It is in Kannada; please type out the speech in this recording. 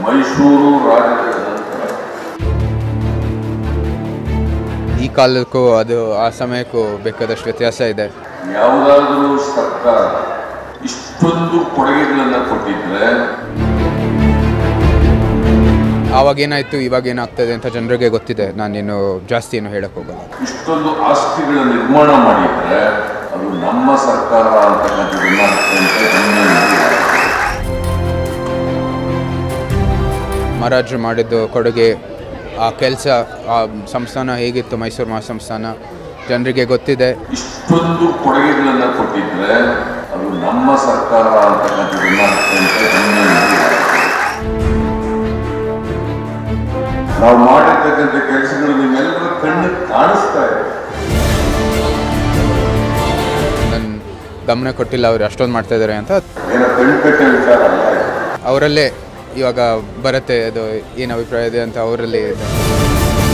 ಮೈಸೂರು ರಾಜಕೀಯದ ನಂತರ ಈ ಕಾಲಕ್ಕೂ ಅದು ಆ ಸಮಯಕ್ಕೂ ಬೇಕಾದಷ್ಟು ವ್ಯತ್ಯಾಸ ಇದೆ. ಯಾವುದಾದ್ರೂ ಸರ್ಕಾರ ಇಷ್ಟೊಂದು ಕೊಡುಗೆಗಳನ್ನು ಕೊಟ್ಟಿದ್ರೆ ಆವಾಗೇನಾಯಿತು ಇವಾಗೇನಾಗ್ತದೆ ಅಂತ ಜನರಿಗೆ ಗೊತ್ತಿದೆ. ನಾನೇನು ಜಾಸ್ತಿ ಏನು ಹೇಳಕ್ಕೆ ಹೋಗಲ್ಲ. ಇಷ್ಟೊಂದು ಆಸ್ತಿಗಳ ನಿರ್ಮಾಣ ಮಾಡಿದ್ರೆ ಅದು ನಮ್ಮ ಸರ್ಕಾರ ಅಂತಕ್ಕಂಥದ್ದನ್ನ ಮಹಾರಾಜರು ಮಾಡಿದ್ದು ಕೊಡುಗೆ, ಆ ಕೆಲಸ, ಆ ಸಂಸ್ಥಾನ ಹೇಗಿತ್ತು ಮೈಸೂರು ಮಹಾಸಂಸ್ಥಾನ ಜನರಿಗೆ ಗೊತ್ತಿದೆ. ಇಷ್ಟೊಂದು ಕೊಡುಗೆಗಳನ್ನು ಕೊಟ್ಟಿದ್ರೆ ಅದು ನಮ್ಮ ಸರ್ಕಾರ ಅಂತಕ್ಕಂಥದ್ದನ್ನ ನಾವು ಮಾಡಿರ್ತಕ್ಕಂಥ ಕೆಲಸಗಳು ನಿಮ್ಮೆಲ್ಲರ ಕಣ್ಣು ಕಾಣಿಸ್ತಾ ಇದೆ. ನನ್ನ ಗಮನ ಕೊಟ್ಟಿಲ್ಲ ಅವ್ರು ಅಷ್ಟೊಂದು ಮಾಡ್ತಾ ಇದ್ದಾರೆ ಅಂತ. ಏನೋ ಕಣ್ಕಟ್ಟೆ ವಿಚಾರ ಅಲ್ಲ, ಅವರಲ್ಲೇ ಇವಾಗ ಬರುತ್ತೆ ಅದು ಏನು ಅಭಿಪ್ರಾಯ ಇದೆ ಅಂತ ಅವರಲ್ಲಿ ಇದೆ.